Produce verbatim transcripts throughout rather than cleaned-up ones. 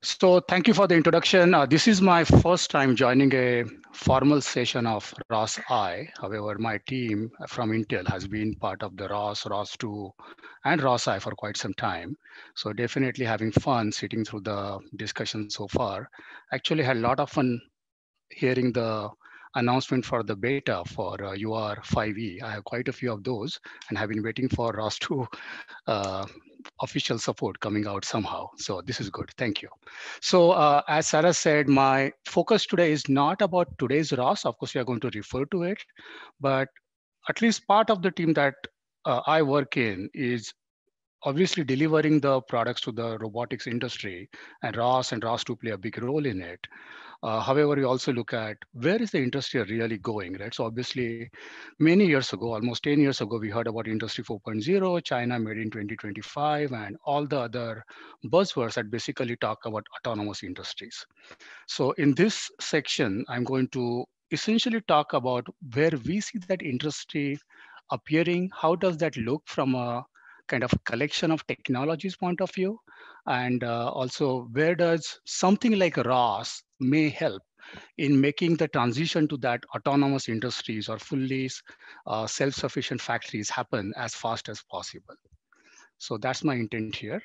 So thank you for the introduction. Uh, this is my first time joining a formal session of R O S-I. However, my team from Intel has been part of the R O S, R O S two, and R O S-I for quite some time. So definitely having fun sitting through the discussion so far. Actually had a lot of fun hearing the announcement for the beta for uh, U R five E. I have quite a few of those and have been waiting for R O S two uh, official support coming out somehow. So this is good. Thank you. So uh, as Sarah said, my focus today is not about today's R O S. Of course, we are going to refer to it, but at least part of the team that uh, I work in is obviously delivering the products to the robotics industry, and R O S and R O S two play a big role in it. Uh, however, we also look at where is the industry really going, right? So obviously, many years ago, almost ten years ago, we heard about Industry four point oh, China made in twenty twenty-five, and all the other buzzwords that basically talk about autonomous industries. So in this section, I'm going to essentially talk about where we see that industry appearing. How does that look from a kind of collection of technologies point of view? And uh, also, where does something like R O S may help in making the transition to that autonomous industries or fully uh, self-sufficient factories happen as fast as possible? So that's my intent here.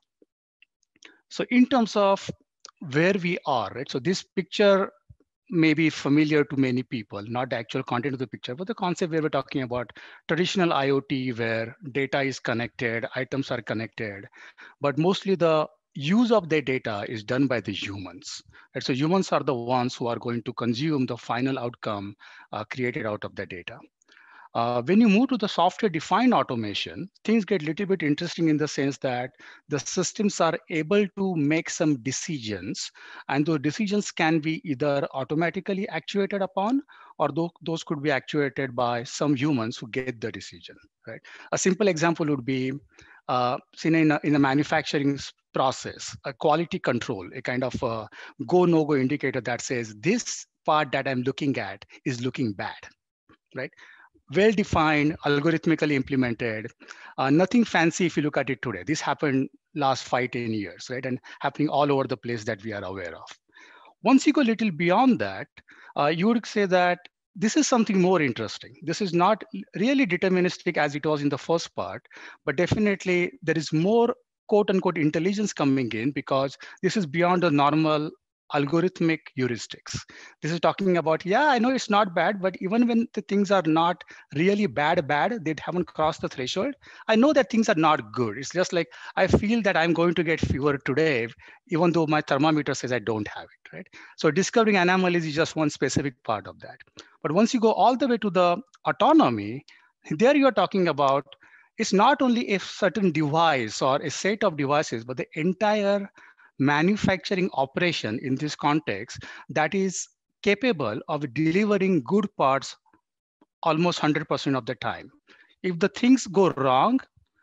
So in terms of where we are, right? So this picture may be familiar to many people, not the actual content of the picture, but the concept where we're talking about traditional IoT where data is connected, items are connected, but mostly the use of their data is done by the humans. Right? So humans are the ones who are going to consume the final outcome uh, created out of the data. Uh, when you move to the software-defined automation, things get a little bit interesting in the sense that the systems are able to make some decisions, and those decisions can be either automatically actuated upon, or those, those could be actuated by some humans who get the decision, right? A simple example would be, uh, seen in a, in a manufacturing process, a quality control, a kind of a go, no-go indicator that says this part that I'm looking at is looking bad, right? Well-defined, algorithmically implemented, uh, nothing fancy if you look at it today. This happened last five, ten years, right? And happening all over the place that we are aware of. Once you go a little beyond that, uh, you would say that this is something more interesting. This is not really deterministic as it was in the first part, but definitely there is more quote unquote intelligence coming in because this is beyond the normal algorithmic heuristics. This is talking about, yeah, I know it's not bad, but even when the things are not really bad, bad, they haven't crossed the threshold, I know that things are not good. It's just like, I feel that I'm going to get fever today, even though my thermometer says I don't have it, right? So discovering anomalies is just one specific part of that. But once you go all the way to the autonomy, there you're talking about, it's not only a certain device or a set of devices, but the entire manufacturing operation in this context that is capable of delivering good parts almost one hundred percent of the time. If the things go wrong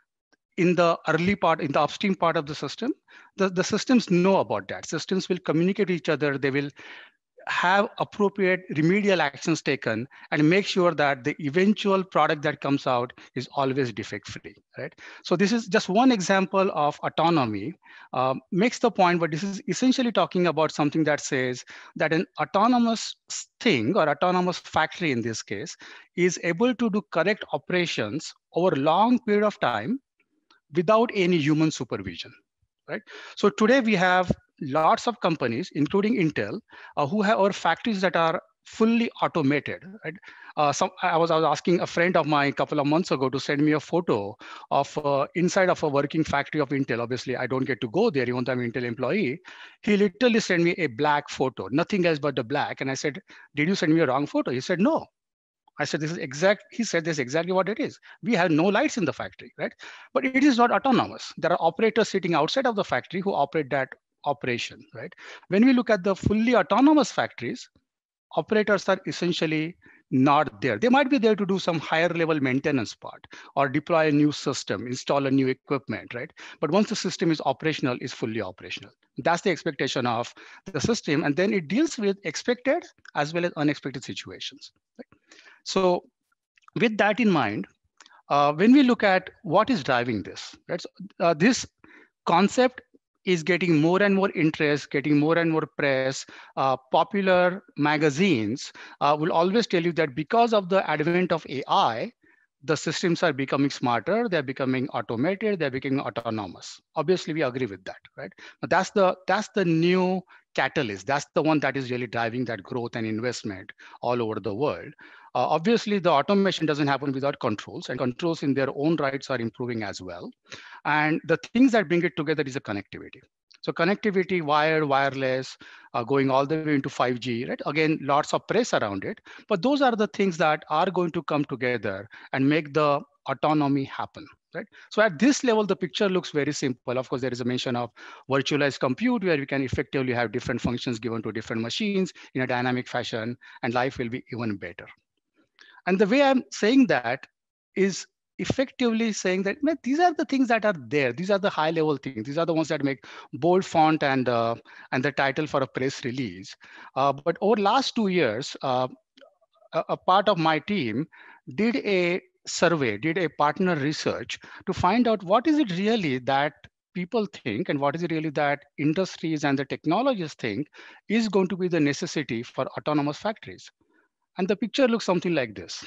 in the early part, in the upstream part of the system, the, the systems know about that. Systems will communicate with each other. They will have appropriate remedial actions taken and make sure that the eventual product that comes out is always defect free, right? So this is just one example of autonomy. Um, makes the point, but this is essentially talking about something that says that an autonomous thing or autonomous factory in this case is able to do correct operations over a long period of time without any human supervision, right? So today we have lots of companies, including Intel, uh, who have our factories that are fully automated, right? Uh, some, I was, I was asking a friend of mine a couple of months ago to send me a photo of uh, inside of a working factory of Intel. Obviously, I don't get to go there, even though I'm an Intel employee. He literally sent me a black photo, nothing else but the black. And I said, did you send me a wrong photo? He said, no. I said, this is exact, he said, this is exactly what it is. We have no lights in the factory, right? But it is not autonomous. There are operators sitting outside of the factory who operate that operation, right? When we look at the fully autonomous factories, operators are essentially not there. They might be there to do some higher level maintenance part or deploy a new system, install a new equipment, right? But once the system is operational, it's fully operational. That's the expectation of the system. And then it deals with expected as well as unexpected situations. Right? So with that in mind, uh, when we look at what is driving this, right? So, uh, this concept is getting more and more interest, getting more and more press. Uh, popular magazines uh, will always tell you that because of the advent of A I, the systems are becoming smarter, they're becoming automated, they're becoming autonomous. Obviously, we agree with that, right? But that's the that's the new catalyst. That's the one that is really driving that growth and investment all over the world. Uh, obviously, the automation doesn't happen without controls, and controls in their own rights are improving as well. And the things that bring it together is a connectivity. So connectivity, wired, wireless, uh, going all the way into five G, right? Again, lots of press around it, but those are the things that are going to come together and make the autonomy happen, right? So at this level, the picture looks very simple. Of course, there is a mention of virtualized compute where we can effectively have different functions given to different machines in a dynamic fashion, and life will be even better. And the way I'm saying that is effectively saying that, man, these are the things that are there. These are the high level things. These are the ones that make bold font and uh, and the title for a press release. Uh, but over last two years, uh, a, a part of my team did a survey, did a partner research to find out what is it really that people think and what is it really that industries and the technologists think is going to be the necessity for autonomous factories. And the picture looks something like this.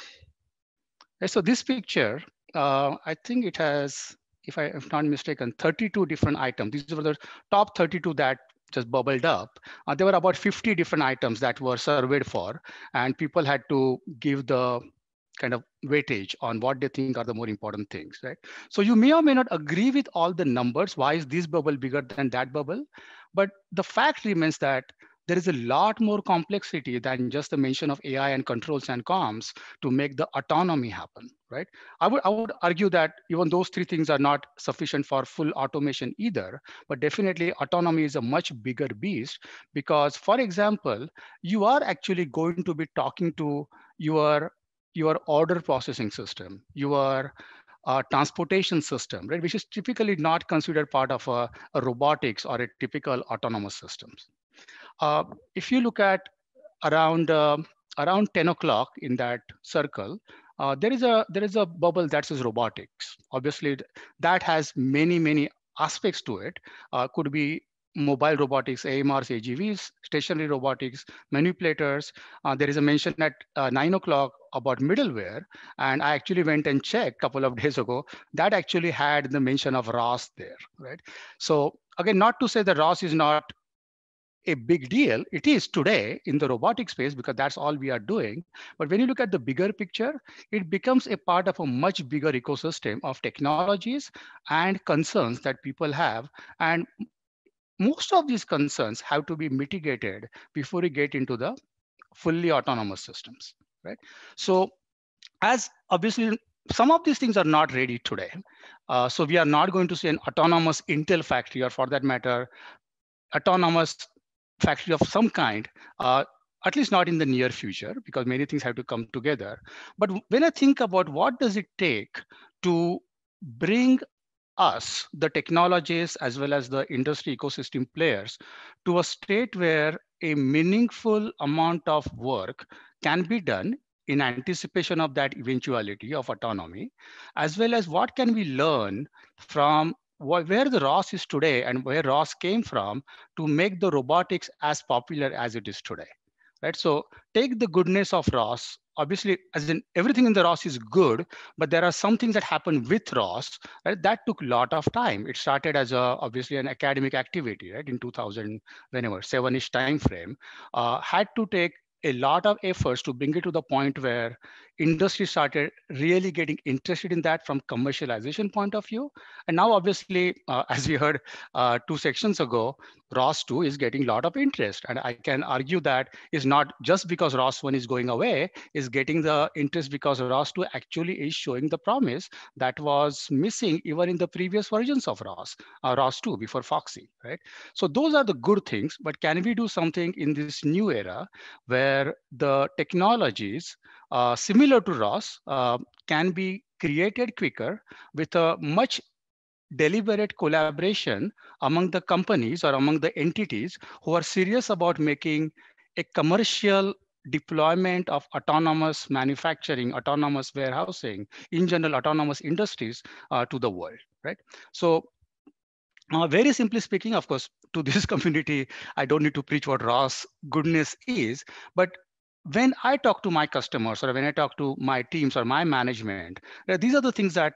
Okay, so this picture, uh, I think it has, if I am not mistaken, thirty-two different items. These were the top thirty-two that just bubbled up. Uh, there were about fifty different items that were surveyed for, and people had to give the kind of weightage on what they think are the more important things, right? So you may or may not agree with all the numbers. Why is this bubble bigger than that bubble? But the fact remains that there is a lot more complexity than just the mention of A I and controls and comms to make the autonomy happen, right? I would, I would argue that even those three things are not sufficient for full automation either, but definitely autonomy is a much bigger beast because, for example, you are actually going to be talking to your, your order processing system, your uh, transportation system, right, which is typically not considered part of a, a robotics or a typical autonomous systems. Uh, if you look at around uh, around ten o'clock in that circle, uh, there is a there is a bubble that says robotics. Obviously, that has many many aspects to it. Uh, could be mobile robotics, A M Rs, A G Vs, stationary robotics, manipulators. Uh, there is a mention at uh, nine o'clock about middleware, and I actually went and checked a couple of days ago. That actually had the mention of R O S there, right? So again, not to say that R O S is not a big deal. It is today in the robotic space because that's all we are doing. But when you look at the bigger picture, it becomes a part of a much bigger ecosystem of technologies and concerns that people have. And most of these concerns have to be mitigated before you get into the fully autonomous systems, right? So as obviously some of these things are not ready today. Uh, so we are not going to see an autonomous Intel factory or for that matter, autonomous factory of some kind, uh, at least not in the near future, because many things have to come together. But when I think about what does it take to bring us, the technologists, as well as the industry ecosystem players, to a state where a meaningful amount of work can be done in anticipation of that eventuality of autonomy, as well as what can we learn from wh- where the R O S is today and where R O S came from to make the robotics as popular as it is today, right? So take the goodness of R O S. Obviously, as in everything in the R O S is good, but there are some things that happen with R O S, right? That took a lot of time. It started as a, obviously an academic activity, right? In two thousand, whenever, seven-ish time frame, uh, had to take a lot of efforts to bring it to the point where industry started really getting interested in that from commercialization point of view. And now, obviously, uh, as we heard uh, two sections ago, R O S two is getting a lot of interest. And I can argue that is not just because R O S one is going away, is getting the interest because R O S two actually is showing the promise that was missing even in the previous versions of R O S, uh, R O S two before Foxy, right? So those are the good things, but can we do something in this new era where the technologies uh, similar to R O S uh, can be created quicker with a much deliberate collaboration among the companies or among the entities who are serious about making a commercial deployment of autonomous manufacturing, autonomous warehousing, in general, autonomous industries uh, to the world, right? So Uh, very simply speaking, of course, to this community, I don't need to preach what R O S goodness is, but when I talk to my customers or when I talk to my teams or my management, uh, these are the things that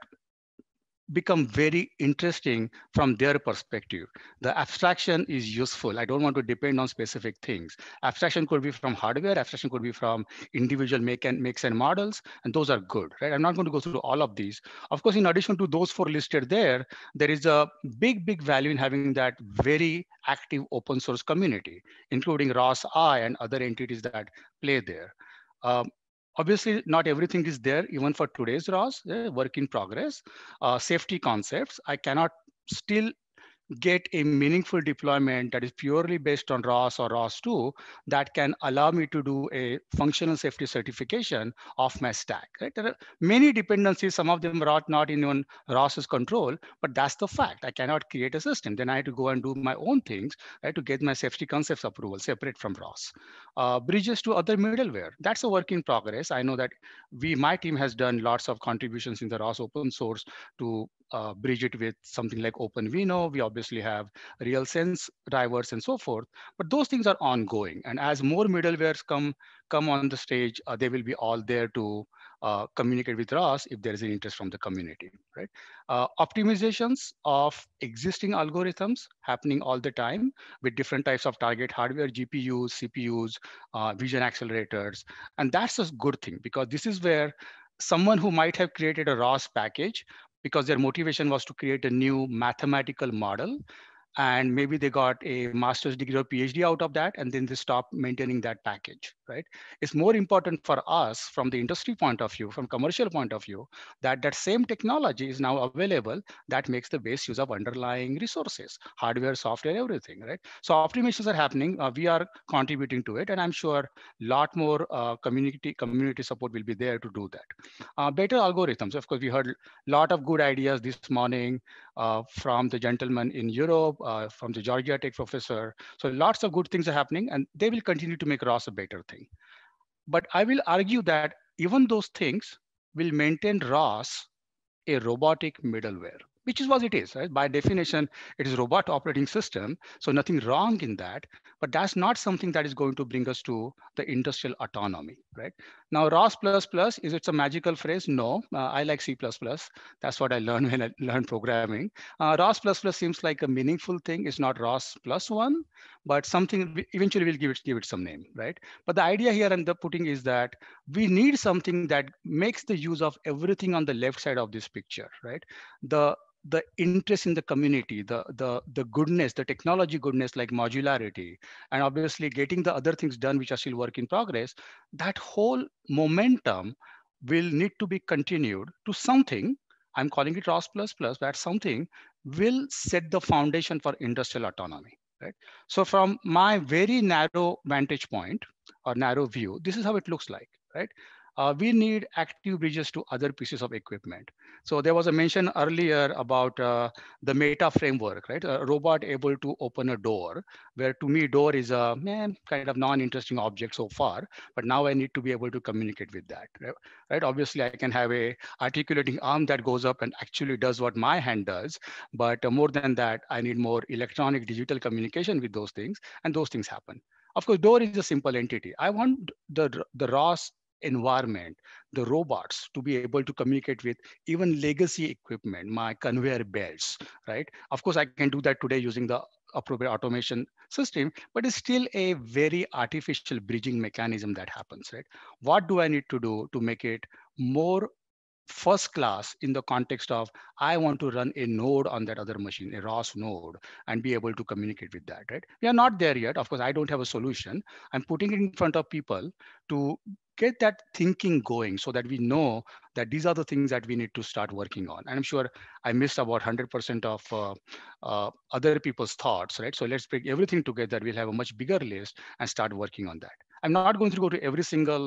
become very interesting from their perspective. The abstraction is useful. I don't want to depend on specific things. Abstraction could be from hardware, abstraction could be from individual make and makes and models, and those are good, right? I'm not going to go through all of these. Of course, in addition to those four listed there, there is a big, big value in having that very active open source community, including R O S-I and other entities that play there. Um, Obviously, not everything is there, even for today's R O S, eh, work in progress. Uh, safety concepts, I cannot still get a meaningful deployment that is purely based on R O S or R O S two that can allow me to do a functional safety certification of my stack. Right? There are many dependencies, some of them are not in even R O S's control, but that's the fact. I cannot create a system. Then I have to go and do my own things, right, to get my safety concepts approval separate from R O S. Uh, bridges to other middleware, that's a work in progress. I know that we, my team has done lots of contributions in the R O S open source to uh, bridge it with something like OpenVINO. We obviously have real sense drivers and so forth, but those things are ongoing. And as more middlewares come come on the stage, uh, they will be all there to uh, communicate with R O S if there is an interest from the community, right? Uh, optimizations of existing algorithms happening all the time with different types of target hardware, G P Us, C P Us, uh, vision accelerators. And that's a good thing because this is where someone who might have created a R O S package because their motivation was to create a new mathematical model, and maybe they got a master's degree or PhD out of that, and then they stop maintaining that package, right? It's more important for us from the industry point of view, from commercial point of view, that that same technology is now available that makes the best use of underlying resources, hardware, software, everything, right? So optimizations are happening. Uh, we are contributing to it, and I'm sure a lot more uh, community community support will be there to do that. Uh, better algorithms. Of course, we heard a lot of good ideas this morning uh, from the gentleman in Europe, uh, from the Georgia Tech professor. So lots of good things are happening, and they will continue to make R O S a better thing. But I will argue that even those things will maintain R O S a robotic middleware, which is what it is, right? By definition, it is robot operating system. So nothing wrong in that, but that's not something that is going to bring us to the industrial autonomy, right? Now, R O S plus plus, is it a magical phrase? No, uh, I like C plus plus. That's what I learned when I learned programming. Uh, R O S plus plus seems like a meaningful thing. It's not R O S plus one, but something we- eventually we'll give it, give it some name, right? But the idea here and the putting is that we need something that makes the use of everything on the left side of this picture, right? The the interest in the community, the the the goodness, the technology goodness like modularity, and obviously getting the other things done which are still work in progress, that whole momentum will need to be continued to something. I'm calling it R O S plus plus, that something will set the foundation for industrial autonomy, right? So from my very narrow vantage point or narrow view, this is how it looks like, right? Uh, we need active bridges to other pieces of equipment. So there was a mention earlier about uh, the meta framework, right? A robot able to open a door, where to me door is a man kind of non-interesting object so far, but now I need to be able to communicate with that, right? Right? Obviously, I can have a articulating arm that goes up and actually does what my hand does, but uh, more than that, I need more electronic digital communication with those things, and those things happen. Of course, door is a simple entity. I want the, the R O S environment, the robots to be able to communicate with even legacy equipment, my conveyor belts, right? Of course, I can do that today using the appropriate automation system, but it's still a very artificial bridging mechanism that happens, right? What do I need to do to make it more first class in the context of I want to run a node on that other machine, a R O S node, and be able to communicate with that, right? We are not there yet. Of course, I don't have a solution. I'm putting it in front of people to get that thinking going so that we know that these are the things that we need to start working on. And I'm sure I missed about one hundred percent of uh, uh, other people's thoughts, right? So let's bring everything together. We'll have a much bigger list and start working on that. I'm not going to go to every single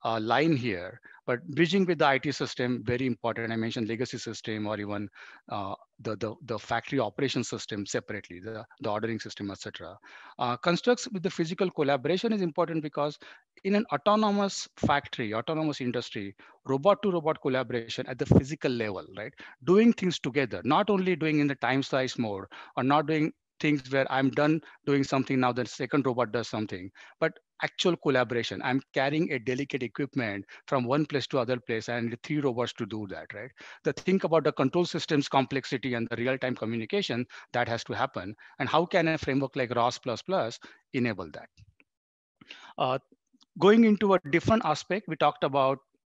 uh, line here, but bridging with the I T system, very important. I mentioned legacy system or even uh, the, the, the factory operation system separately, the, the ordering system, et cetera. Uh, constructs with the physical collaboration is important because in an autonomous factory, autonomous industry, robot to robot collaboration at the physical level, right? Doing things together, not only doing in the time slice mode or not doing things where I'm done doing something, now the second robot does something, but actual collaboration. I'm carrying a delicate equipment from one place to other place and three robots to do that, right? The think about the control systems complexity and the real-time communication that has to happen. And how can a framework like R O S plus plus enable that? Uh, Going into a different aspect, we talked about,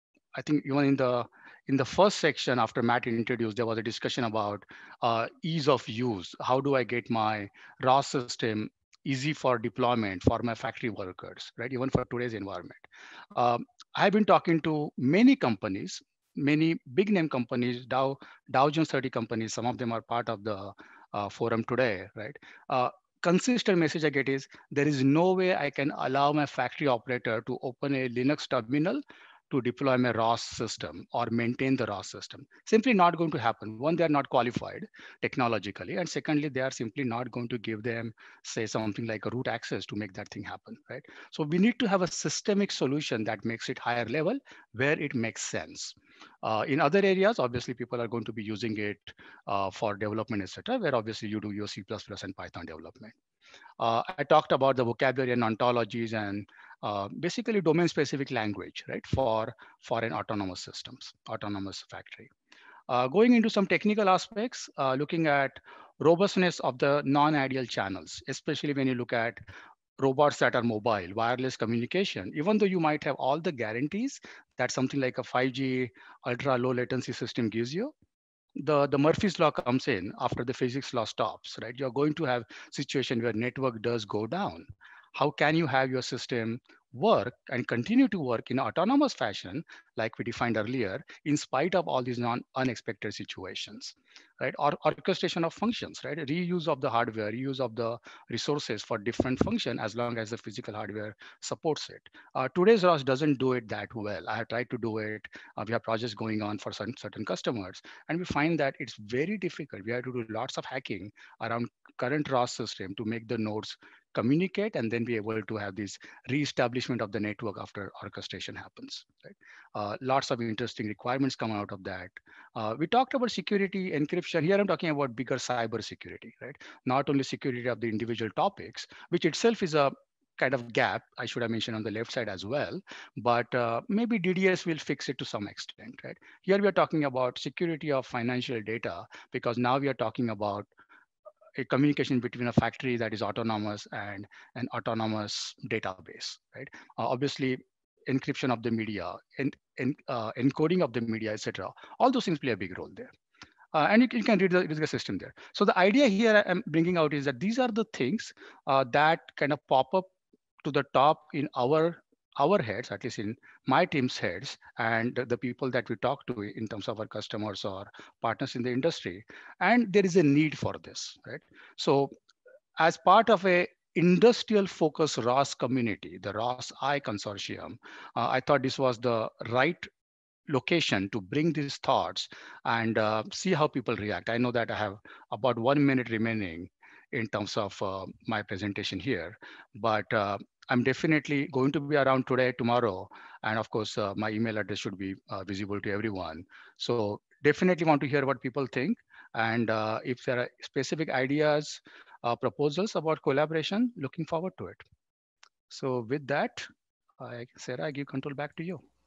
I think even in the in the first section after Matt introduced, there was a discussion about uh, ease of use. How do I get my R O S system easy for deployment for my factory workers, right? Even for today's environment. Um, I've been talking to many companies, many big name companies, Dow Dow Jones thirty companies. Some of them are part of the uh, forum today, right? Uh, Consistent message I get is there is no way I can allow my factory operator to open a Linux terminal to deploy my R O S system or maintain the R O S system. Simply not going to happen. One, they are not qualified technologically. And secondly, they are simply not going to give them, say, something like a root access to make that thing happen, right? So we need to have a systemic solution that makes it higher level where it makes sense. Uh, in other areas, obviously, people are going to be using it uh, for development, et cetera, where obviously you do your C plus plus and Python development. Uh, I talked about the vocabulary and ontologies and uh, basically domain-specific language, right, for, for an autonomous systems, autonomous factory. Uh, going into some technical aspects, uh, looking at robustness of the non-ideal channels, especially when you look at robots that are mobile, wireless communication, even though you might have all the guarantees that something like a five G ultra low latency system gives you, the, the Murphy's law comes in after the physics law stops, right? You're going to have situation where network does go down. How can you have your system work and continue to work in autonomous fashion, like we defined earlier, in spite of all these non unexpected situations, right? Or orchestration of functions, right? Reuse of the hardware, reuse of the resources for different function as long as the physical hardware supports it. Uh, today's R O S doesn't do it that well. I have tried to do it. Uh, we have projects going on for certain, certain customers, and we find that it's very difficult. We have to do lots of hacking around current R O S system to make the nodes communicate and then be able to have this re-establishment of the network after orchestration happens. Right? Uh, lots of interesting requirements come out of that. Uh, we talked about security encryption. Here I'm talking about bigger cyber security, right? Not only security of the individual topics, which itself is a kind of gap I should have mentioned on the left side as well, but uh, maybe D D S will fix it to some extent, right? Here we are talking about security of financial data because now we are talking about a communication between a factory that is autonomous and an autonomous database, right? Uh, obviously, encryption of the media, and, and uh, encoding of the media, et cetera. All those things play a big role there. Uh, and you, you can read the, read the system there. So the idea here I'm bringing out is that these are the things uh, that kind of pop up to the top in our our heads, at least in my team's heads, and the people that we talk to in terms of our customers or partners in the industry. And there is a need for this, right? So as part of a industrial focused R O S community, the R O S-I consortium, uh, I thought this was the right location to bring these thoughts and uh, see how people react. I know that I have about one minute remaining in terms of uh, my presentation here, but uh, I'm definitely going to be around today, tomorrow, and of course, uh, my email address should be uh, visible to everyone. So definitely want to hear what people think, and uh, if there are specific ideas, uh, proposals about collaboration, looking forward to it. So with that, I, Sarah, I give control back to you.